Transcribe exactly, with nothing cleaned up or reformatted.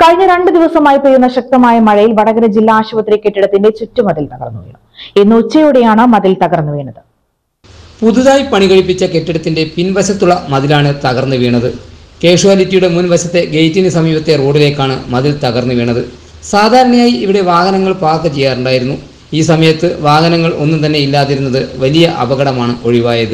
കഴിഞ്ഞ രണ്ട് ദിവസമായി പെയ്യുന്ന ശക്തമായ മഴയിൽ വടകര ജില്ലാ ആശുപത്രി കെട്ടിടത്തിന്റെ ചുറ്റുമതിൽ തകർന്നു വീണു. ഇന്ന് ഉച്ചയോടെയാണ് മതിൽ തകർന്നു വീണത്. പുതുതായി പണികഴിപ്പിച്ച കെട്ടിടത്തിന്റെ പിൻവശത്തുള്ള മതിലാണ് തകർന്നു വീണത്. കാഷ്വാലിറ്റിയുടെ മുൻവശത്തെ ഗേറ്റിന് സമീപത്തെ റോഡിലേക്കാണ് മതിൽ തകർന്നു വീണത്. സാധാരണയായി ഇവിടെ വാഹനങ്ങൾ പാർക്ക് ചെയ്യാറുണ്ടായിരുന്നു. ഈ സമയത്ത് വാഹനങ്ങൾ ഒന്നും തന്നെ ഇല്ലാതിരുന്നത് വലിയ അപകടമാണ് ഒഴിവായത്.